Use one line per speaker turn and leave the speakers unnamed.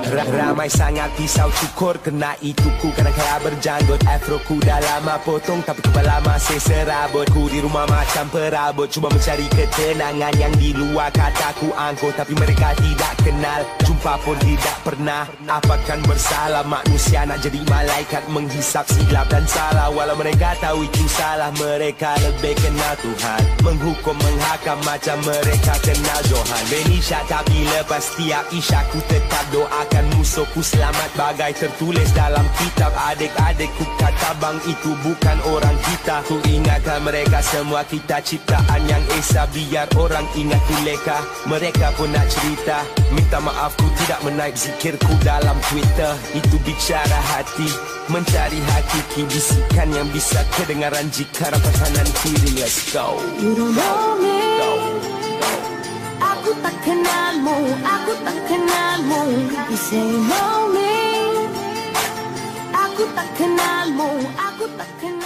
Ramai sangat pisau cukur kena ituku, kadang kaya berjanggut. Afroku dah lama potong tapi kepala masih serabut. Ku di rumah macam perabot, cuba mencari ketenangan yang di luar kataku angkuh, tapi mereka tidak kenal, jumpa pun tidak pernah. Apakan bersalah manusia nak jadi malaikat, menghisap silap dan salah. Walau mereka tahu itu salah, mereka lebih kenal Tuhan, menghukum menghakam macam mereka kenal Johan. Benisha tapi lepas tiap isyaku tetap doakan musuhku selamat, bagai tertulis dalam kitab. Adik-adikku kata bang itu bukan orang kita. Ku ingatkan mereka semua kita ciptaan yang esa, biar orang ingat ku leka. Mereka pun nak cerita, minta maaf ku tidak menaik zikirku dalam Twitter. Itu bicara hati, mencari hakiki, bisikan yang bisa kedengaran jika rapat kanan kiri. Let's go.
You don't know me, aku tak kenalmu, aku tak kenalmu. You say you know me, aku tak kenalmu, aku tak kenalmu.